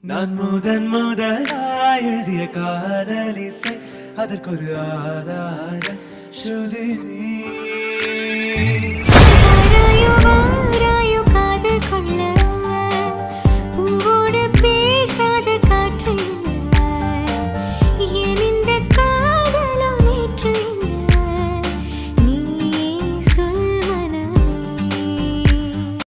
நான் முதன் முதலாய் எழுதிய காதலிசை அதற்கொரு ஆதார ஸ்ருதி நீ